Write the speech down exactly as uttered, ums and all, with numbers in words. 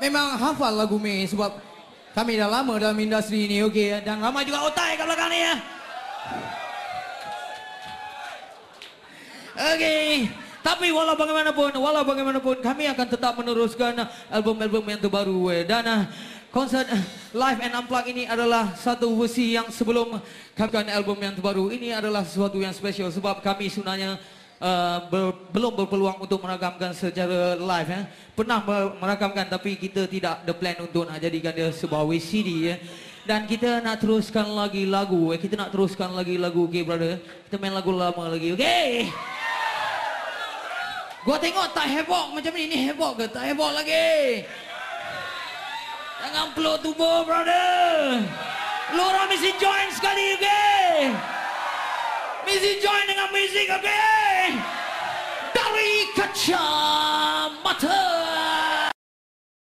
memang hafal lagu Mei sebab kami dah lama dalam industri ini, okey, dan ramai juga otai kat belakang ni ya. Okey, tapi walau bagaimanapun, walau bagaimanapun kami akan tetap meneruskan album-album yang terbaru dan uh, konsert uh, live and unplugged ini adalah satu versi yang sebelum kami akan album yang terbaru. Ini adalah sesuatu yang spesial sebab kami sebenarnya Uh, ber, belum berpeluang untuk merakamkan secara live ya. Pernah merakamkan tapi kita tidak ada plan untuk nak jadikan dia sebuah V C D ya. Dan kita nak teruskan lagi lagu eh. Kita nak teruskan lagi lagu, okay brother. Kita main lagu lama lagi, okay? Gua tengok tak heboh macam ni. Ini heboh ke? Tak heboh lagi. Jangan peluk tubuh brother. Lu orang mesti join sekali, okay? Mesti join dengan muzik, okay? Dari Kacamata.